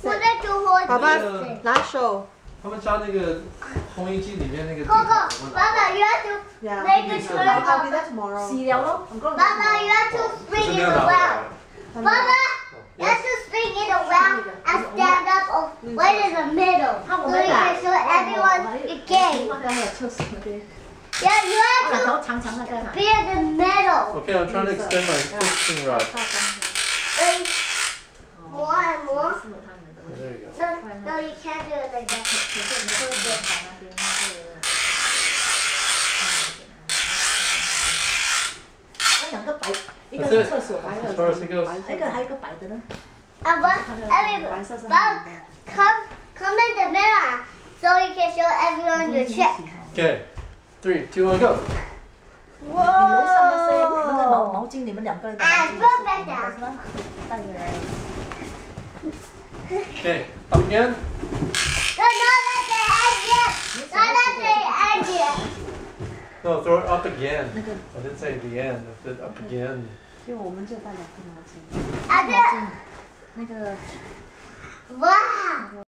爸爸拿手。 他们家那个烘衣机里面那个。 爸爸 you have to make a turn I'll be there tomorrow. 洗了咯。 爸爸 you have to spring it around. 爸爸 you have to spring it around and stand up right in the middle. So you can show everyone the game. 还有厕所那边。 Yeah, you have to 长长的在哪？ be in the middle. Okay, I'm trying to extend my fishing rod. More and more. There you go. No, you can't do it like that. 那两个白，一个是厕所，还有 As far as it goes. 还有一个白的呢。 Bob, come in the mirror so you can show everyone your trick. Okay, 3, 2, 1, go. 你楼上那些那个毛巾，你们两个人的毛巾是吗？带回来。 Okay, up again. No, not at the edge yet. Not at the edge yet. No, throw it up again. I didn't say the end. I said up again. 就我们就带两个毛巾。 At the 那个。 哇。